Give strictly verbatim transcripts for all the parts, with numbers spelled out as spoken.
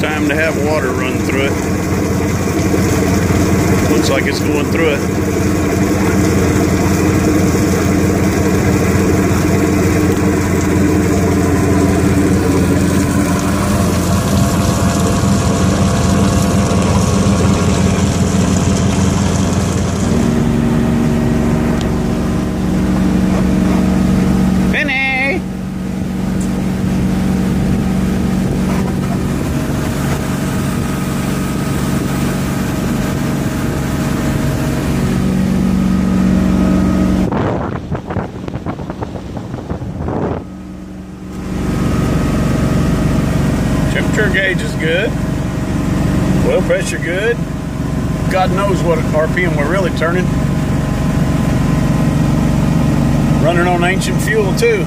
time to have water run through it. Looks like it's going through it. Temperature gauge is good. Oil pressure good. God knows what R P M we're really turning. Running on ancient fuel too.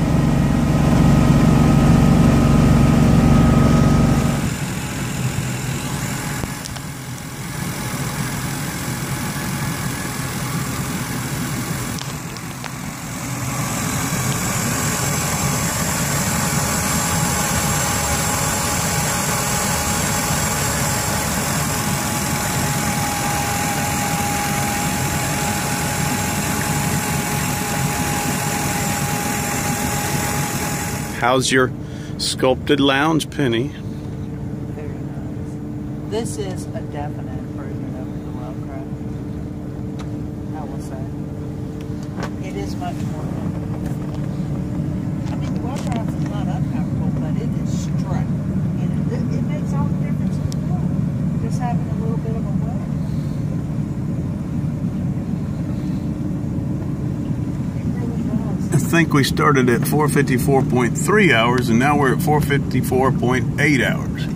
How's your sculpted lounge, Penny? Very nice. This is a definite improvement over the Wellcraft, I will say. It is much more comfortable. I mean, the Wellcraft is not uncomfortable, but it is straight. And it, it makes all the difference in the world. Just having a little bit of a wedge. I think we started at four fifty-four point three hours and now we're at four fifty-four point eight hours.